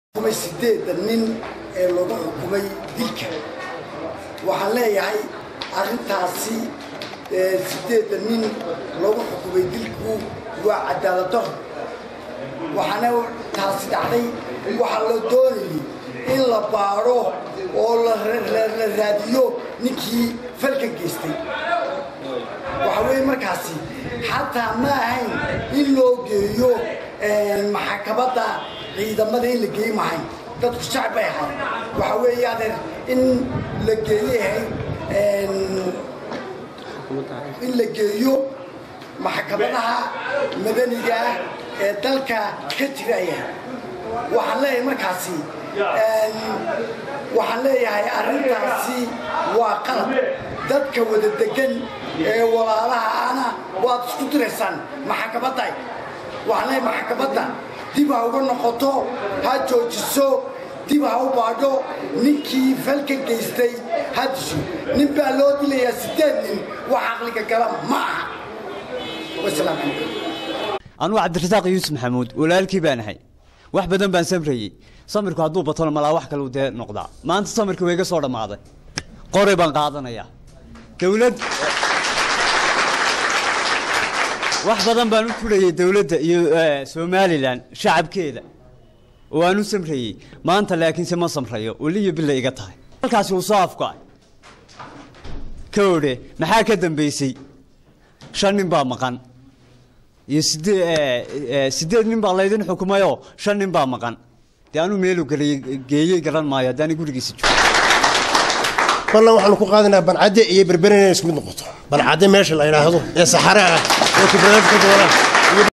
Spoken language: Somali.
kumay sideedan nin ee lagu xukumay dilka waxaan leeyahay arintaasi sideedan nin lagu xukumay dilku waa cadaalad darro waxaana taasi dhacday waxa la doonayay in la baaro oo la raadiyo ninkii falka geystay waxa weeye markaasi xataa ma ahayn in loo geeyo maxkamadda ciidamada in la geeyo mahay dadku shacab bay ahayd waxa weeye adeer in la geeyahay in la geeyo maxkamadaha madaniga ee dalka ka jiraya waxaan leeyahay markaasi waxaan leeyahay arrintaasi waa qalad dadka wada degan ee walaalaha ana waad isku diraysaan maxkamadda waxaan leeyahay maxkamadda dib ha uga noqoto ha joojiso dib ha u baadho ninkii falka geystay ha disho nin baa loo dilayaa 8 nin wax aqliga gala ma aha wasalaam anu cabdirasaaq yuusuf maxamuud walaalkii baan ahay wax badan baan samreeyay samirku hadduu batona malaa wax kale u dee noqdaa maanta samirka way iga soo dhammaaday qori baan qaadanayaa dawlad wax badan baan u tulayay dawladda iyo Soomaaliland shacabkeeda oo aanu samreeyay maanta laakiin ma samrayo waliyo bilaa iga tahay halkaas uu saafka koode maxaa ka dambeysay 5 nin baa maqan iyo 8 nin baa leedin xukumayo 5 nin baa maqan taanu meelu geeyay garan maayo dani gurigiisa joogo والله waxaan ku qaadanaa bancade iyo berberina isku mid noqoto bancade meesha la yiraahdo ee saxara ah oo kibrad ka doona